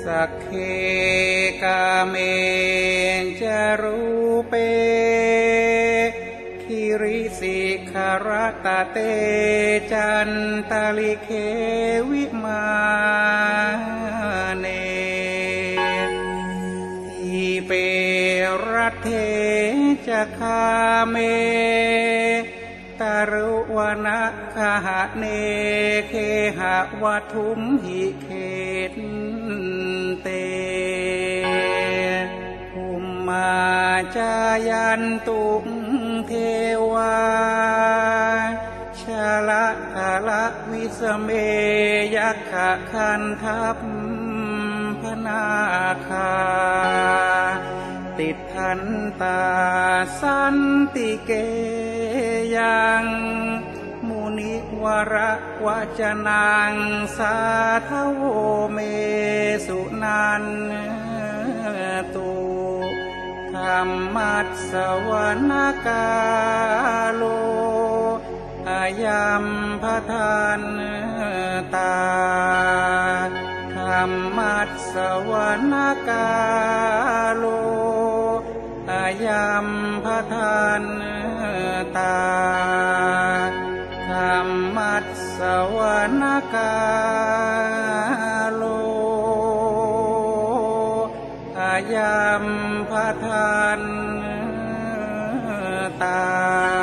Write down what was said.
สักเคกาเมจารูเปคิริสิขารตเตจันตาลิเควิมาเนทีเปรัตเทจคาเมตารุวนะคหะเนเคหะวัทุมหิเขตเตภูมิมาจายันตุเทวาชาละกาละวิสเมยัคขะคันทัพพนาคาติดทันตาสันติเกยังมุนิวระวจนังสาทโวเมสุนันตุธรรมัสสวนกาโลอายัมพทานตาธรรมัสสวนกาโลอายัมพทานตาธรรมัสสวนกาโลอายัมพทานตา